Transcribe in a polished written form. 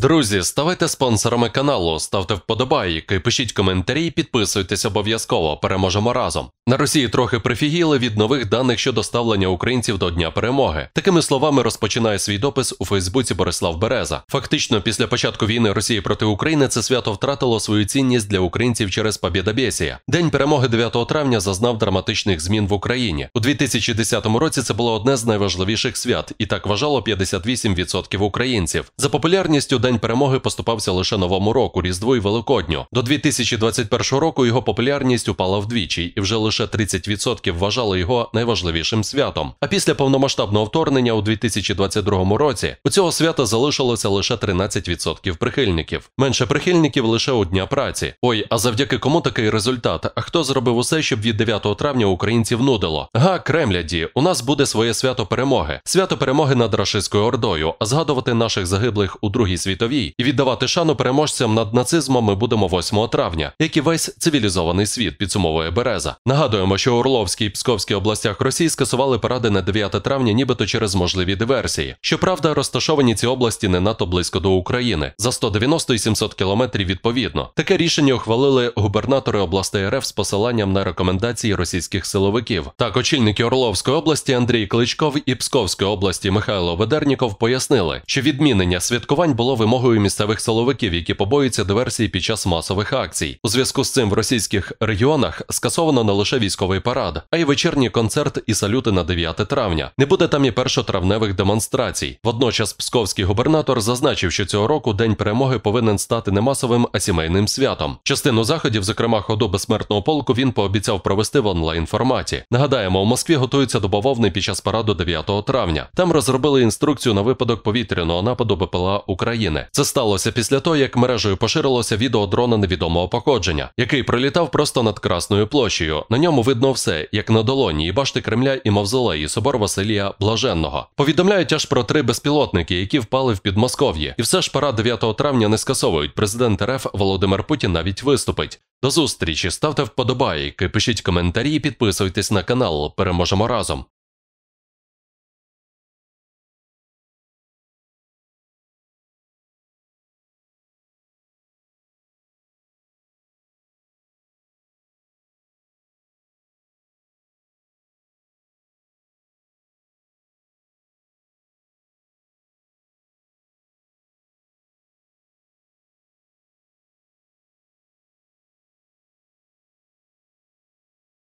Друзі, ставайте спонсорами каналу, ставте вподобайки, пишіть коментарі, підписуйтесь обов'язково, переможемо разом. На Росії трохи прифігіли від нових даних щодо ставлення українців до Дня Перемоги. Такими словами розпочинає свій допис у Фейсбуці Борислав Береза. Фактично, після початку війни Росії проти України це свято втратило свою цінність для українців через побєдобєсія. День Перемоги 9 травня зазнав драматичних змін в Україні. У 2010 році це було одне з найважливіших свят, і так вважало 58% українців. За популярністю День Перемоги поступався лише Новому року, Різдву і Великодню. До 2021 року його популярність упала вдвічі, і вже лише 30% вважали його найважливішим святом. А після повномасштабного вторгнення у 2022 році у цього свята залишилося лише 13% прихильників. Менше прихильників лише у Дня праці. Ой, а завдяки кому такий результат? А хто зробив усе, щоб від 9 травня українців нудило? Кремляді, у нас буде своє свято перемоги. Свято перемоги над рашистською ордою, а згадувати наших загиблих у Другій світовій і віддавати шану переможцям над нацизмом ми будемо 8 травня, як і весь цивілізований світ, підсумовує Береза. Нагадуємо, що у Орловській і Псковській областях Росії скасували паради на 9 травня нібито через можливі диверсії. Щоправда, розташовані ці області не надто близько до України, за 190 і 700 кілометрів відповідно. Таке рішення ухвалили губернатори областей РФ з посиланням на рекомендації російських силовиків. Так, очільники Орловської області Андрій Кличков і Псковської області Михайло Ведерніков пояснили, що відмінення святкувань було вимогою місцевих силовиків, які побоюються диверсії під час масових акцій. У зв'язку з цим в російських регіонах скасовано не лише військовий парад, а й вечірній концерт і салюти на 9 травня. Не буде там і першотравневих демонстрацій. Водночас псковський губернатор зазначив, що цього року День Перемоги повинен стати не масовим, а сімейним святом. Частину заходів, зокрема ходу безсмертного полку, він пообіцяв провести в онлайн-форматі. Нагадаємо, у Москві готуються до бавовни під час параду 9 травня. Там розробили інструкцію на випадок повітряного нападу БПЛА України. Це сталося після того, як мережею поширилося відео дрона невідомого походження, який пролітав просто над Красною площею. На ньому видно все, як на долоні, і башти Кремля, і мавзолей, і собор Василія Блаженного. Повідомляють аж про 3 безпілотники, які впали в Підмосков'ї. І все ж парад 9 травня не скасовують. Президент РФ Володимир Путін навіть виступить. До зустрічі, ставте вподобайки, пишіть коментарі і підписуйтесь на канал. Переможемо разом!